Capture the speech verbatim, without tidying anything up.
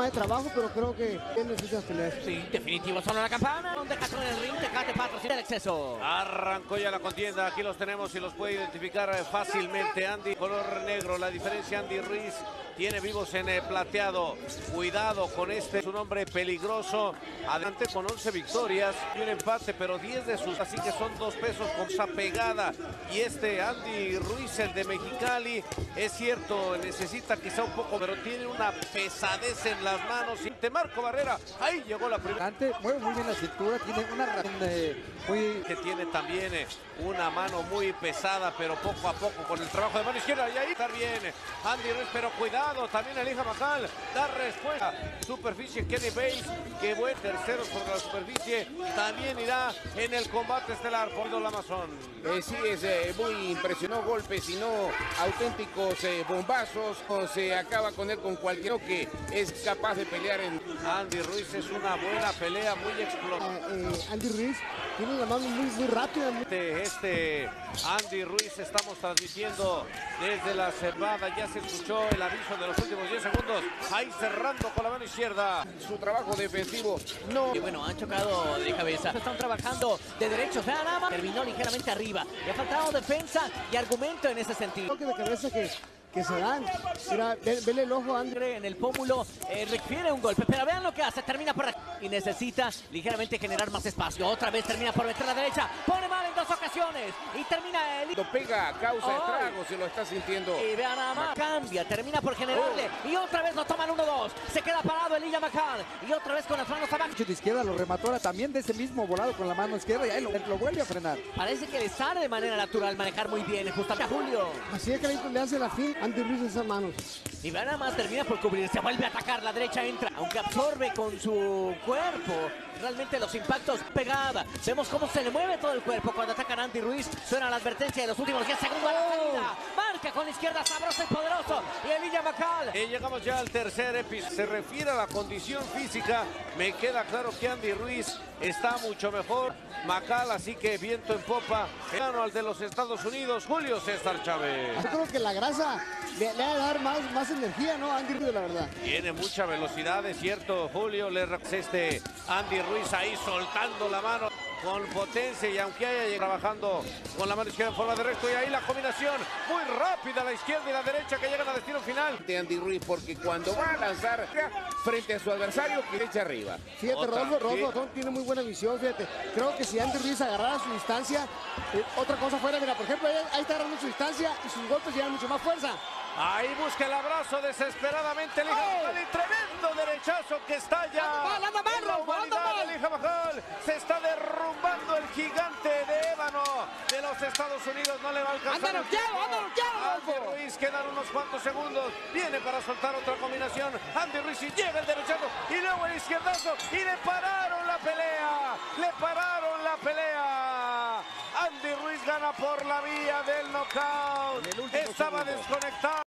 más de trabajo, pero creo que tiene necesitas pelear. Sí, definitivo, solo la campana. Donde Castro en el ring, Tecate patrocina el exceso. Arrancó ya la contienda, aquí los tenemos y los puede identificar fácilmente. Andy, color negro, la diferencia Andy Ruiz tiene vivos en eh, plateado. Cuidado con este, es un hombre peligroso. Adelante con once victorias y un empate, pero diez de sus, así que son dos pesos con esa pegada. Y este Andy Ruiz, el de Mexicali, es cierto, necesita quizá un poco, pero tiene una pesadez en las manos. Y te Marco Barrera, ahí llegó la primera. Mueve muy bien la cintura, tiene una razón eh, muy... Que tiene también eh, una mano muy pesada, pero poco a poco con el trabajo de mano izquierda. Y ahí está bien Andy Ruiz, pero cuidado, también Elijah Mahal da respuesta. Superficie Kenny Bates, que buen tercero sobre la superficie, también irá en el combate estelar por el Amazon. Eh, sí, es eh, muy impresionó golpes y no auténticos eh, bombazos. O se acaba con él con cualquiera que es capaz de pelear en... Andy Ruiz es una buena pelea, muy explosiva. Eh, eh, Andy Ruiz tiene la mano muy, muy rápida. Muy... Este, este Andy Ruiz estamos transmitiendo desde la cerrada. Ya se escuchó el aviso de los últimos diez segundos. Ahí cerrando con la mano izquierda. Su trabajo defensivo no... Y bueno, han chocado de cabeza. Están trabajando de derechos. Vean nada más. Terminó ligeramente arriba. Le ha faltado defensa y argumento en ese sentido. Toque de cabeza que, que se dan. Mira, ve, vele el ojo a Andy. En el pómulo eh, requiere un golpe, pero vean lo que hace, termina por aquí y necesita ligeramente generar más espacio. Otra vez termina por meter la derecha, pone mal en dos ocasiones y termina el... Cuando pega, causa Oh. estragos, se lo está sintiendo. Y vean nada más, cambia, termina por generarle Oh. y otra vez lo toman uno dos, se queda parado Elijah Mahal y otra vez con las manos abajo. De izquierda lo remató ahora también de ese mismo volado con la mano izquierda y ahí lo, lo vuelve a frenar. Parece que le sale de manera natural manejar muy bien, justamente a Julio. Así es que le hace la fin Andy Ruiz en esas manos. Y vean nada más, termina por cubrirse, vuelve a atacar, la derecha entra, aunque absorbe con su cuerpo realmente los impactos pegada. Vemos cómo se le mueve todo el cuerpo cuando atacan a Andy Ruiz. Suena la advertencia de los últimos diez segundos a la salida. Marca con la izquierda, sabroso y poderoso. Y Elijah Mahal. Y llegamos ya al tercer episodio. Se refiere a la condición física. Me queda claro que Andy Ruiz está mucho mejor. Mahal, así que viento en popa. Gano al de los Estados Unidos, Julio César Chávez. Yo creo que la grasa le, le va a dar más, más energía, ¿no? A Andy Ruiz, la verdad. Tiene mucha velocidad, es cierto, Julio. Le este Andy Ruiz ahí soltando la mano con potencia, y aunque haya llegado trabajando con la mano izquierda en forma de recto, y ahí la combinación muy rápida, la izquierda y la derecha que llegan a destino final. De Andy Ruiz, porque cuando va a lanzar frente a su adversario, que le echa arriba. Fíjate, Otra, Rodolfo, sí. Rodolfo tiene muy buena visión, fíjate. Creo que si Andy Ruiz agarrara su distancia, eh, otra cosa fuera, mira, por ejemplo, ahí, ahí está agarrando su distancia y sus golpes llevan mucho más fuerza. Ahí busca el abrazo desesperadamente Elijah Mahal, y tremendo derechazo que está ya Anda mal, anda mal, en la Rodolfo, anda humanidad. mal. Elijah Mahal se está derrumbando el gigante de ébano de los Estados Unidos. No le va a alcanzar. Anda noqueado, anda noqueado, Andy Rodolfo. Ruiz, quedan unos cuantos segundos. Viene para soltar otra combinación. Andy Ruiz, y llega el derechazo y luego el izquierdazo, y le pararon la pelea. Le pararon la pelea. Andy Ruiz gana por la vía del knockout. Estaba desconectado.